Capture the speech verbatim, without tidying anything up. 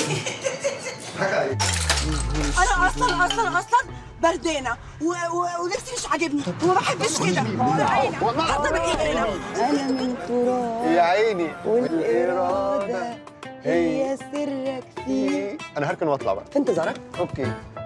انا اصلا اصلا اصلا بردانه ولبسي مش عاجبني وما بحبش كده. والله حاطه بايدي هنا. انا من تراب يا عيني والاراده هي سرك فيه. انا هركن واطلع بقى في انتظارك. اوكي.